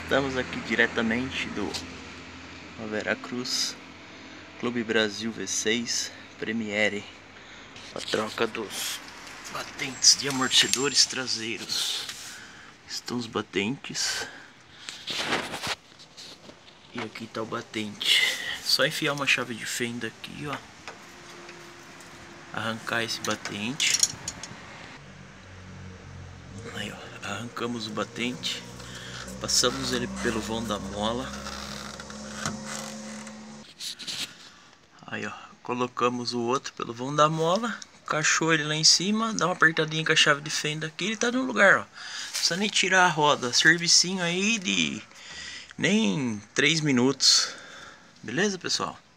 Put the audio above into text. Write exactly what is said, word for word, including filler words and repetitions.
Estamos aqui diretamente do Veracruz, Clube Brasil V seis Premiere, a troca dos batentes de amortecedores traseiros. Estão os batentes e aqui está o batente. Só enfiar uma chave de fenda aqui, ó, arrancar esse batente. Aí, ó, arrancamos o batente, passamos ele pelo vão da mola. Aí, ó, colocamos o outro pelo vão da mola, encaixou ele lá em cima, dá uma apertadinha com a chave de fenda aqui, ele tá no lugar, ó. Não precisa nem tirar a roda, servicinho aí de nem três minutos. Beleza, pessoal?